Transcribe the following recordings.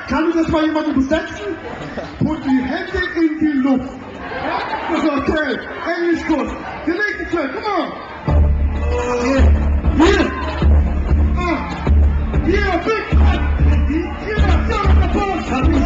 Kann mir das mal jemand übersetzen? Put die Hände in die Luft. Das ist okay. Englisch gut. Die nächste Track, come on. Hier. Hier, big. Hier, Sound Applaus.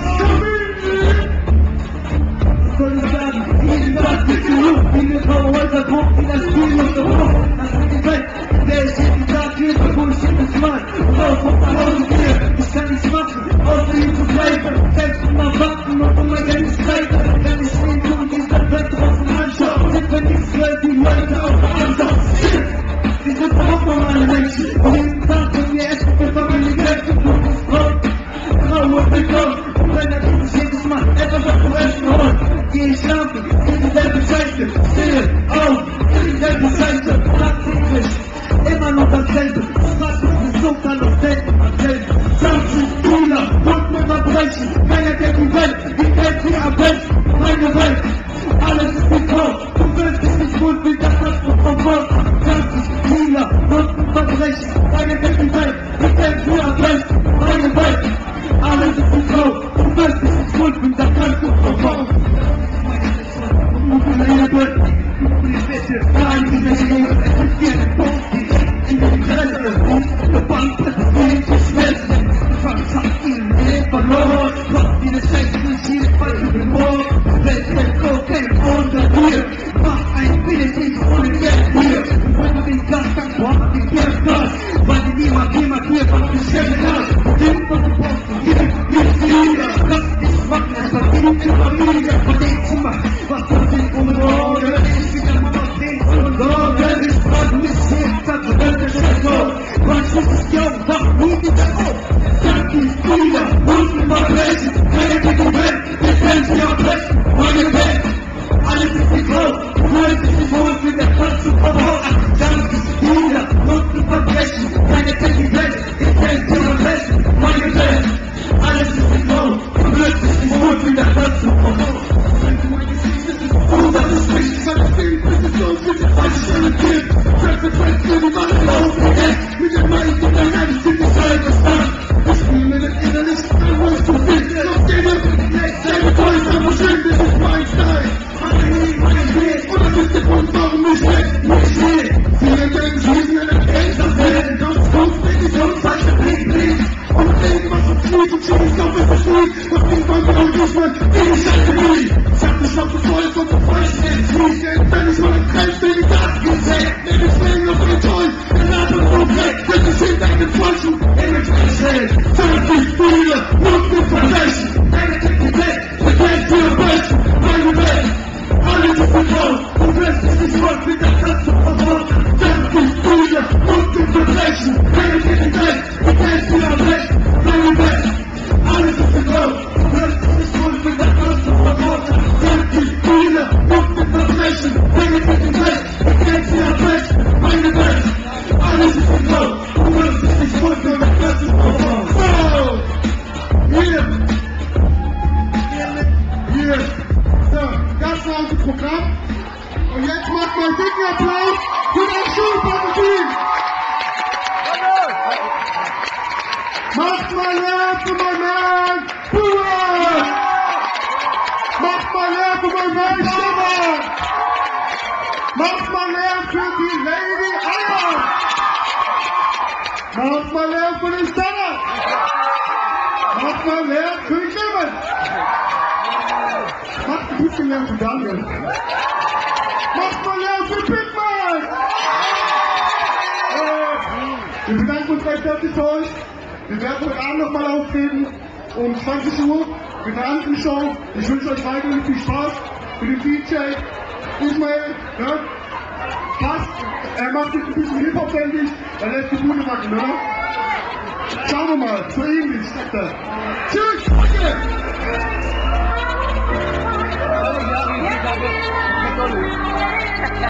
Soll ich sagen, jeden Tag mit der Luft, wie eine Powerhäuser Druck, wie das Spiel auf der Brust. Das ist die Welt, der ist jeden Tag hier, wo ich jedes Mal raus und nach Hause gehe. Ich kann nichts machen, außer ihn zu bleiben. Selbst immer warten und mein Geld ist weiter. Wenn ich den Jungen dieser Welt draußen anschaue, sind wir nichts, weil die Leute auf der Anschauen. Wir sind auch normale Menschen. Jeden Tag, wenn wir essen, für Familie kämpfen, du bist Brot. Grau und bekommen, und wenn er sich jedes Mal etwas auf dem Essen holt. Geh ich schlafen, in dieselbe Scheiße, stehe auf, in dieselbe Scheiße, tagtäglich, immer noch dasselbe, was ist so kann das selten erzählen. Samstag, Cooler, und mit Verbrechen, keiner kennt die Welt, die kennt sie am besten, meine Welt, alles ist gekauft, du willst dich nicht gut wie das hast du vom Wort. Samstag, Cooler, und mit Verbrechen, keiner kennt die Welt, die kennt sie am besten, meine Welt, alles ist gekauft, du willst dich nicht gut wie das hast du vom Wort. Programm. Und jetzt macht mal einen dicken Applaus für das Schulparteien. Macht mal Lärm für mein Mann, Buhr! Macht mal Lärm für mein Weißhammer! Macht mal Lärm für die Lady Eier! Macht mal Lärm für den Standard! Macht mal Lärm für den Clemens! Macht ein bisschen Lärm für Daniel! Macht mal Lärm für Pittman! Wir bedanken uns recht herzlich für euch. Wir werden heute Abend nochmal auftreten um 20 Uhr mit einer anderen Show. Ich wünsche euch weiterhin viel Spaß mit dem DJ Ismail. Ja? Passt, er macht jetzt ein bisschen Hip-Hop, denke ich. Er lässt die Bühne machen, oder? Schauen wir mal, so ähnlich, sagt er. Tschüss! Danke!